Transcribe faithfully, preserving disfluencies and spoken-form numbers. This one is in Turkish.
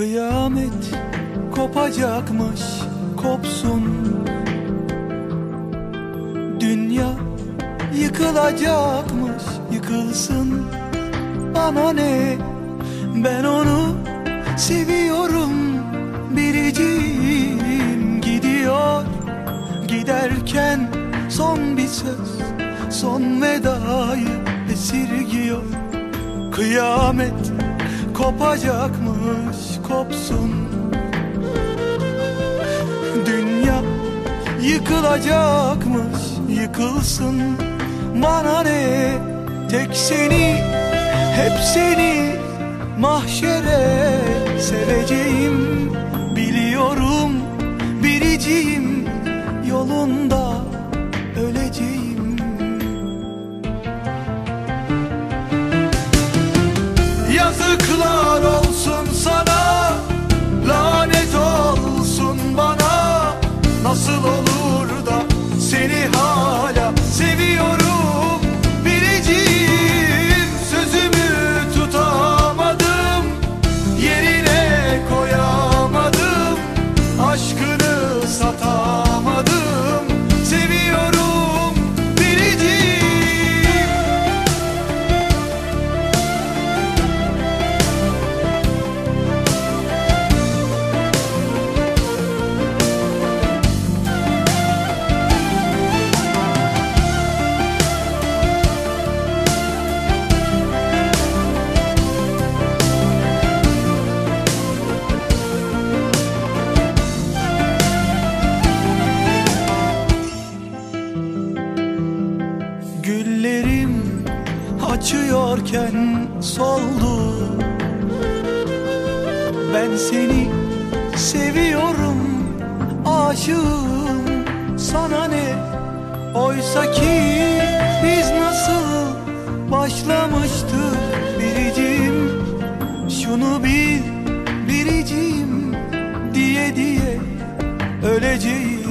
Kıyamet kopacakmış, kopsun. Dünya yıkılacakmış, yıkılsın. Bana ne, ben onu seviyorum. Biricim gidiyor, giderken son bir söz, son vedayı esirgiyor. Kıyamet kopacakmış, kopsun. Dünya yıkılacakmış, yıkılsın. Bana ne, tek seni, hep seni mahşere seveceğim. Biliyorum biricim, yolunda öleceğim. Yazıklar olsun sana, lanet olsun bana. Nasıl olur da seni hala seviyorum biricim. Sözümü tutamadım, yerine koyamadım. Aşkını satamadım, seviyorum biricim. Güllerim açıyorken soldu. Ben seni seviyorum, aşığım. Sana ne, oysa ki biz nasıl başlamıştık biricim. Şunu bil biricim, diye diye öleceğim.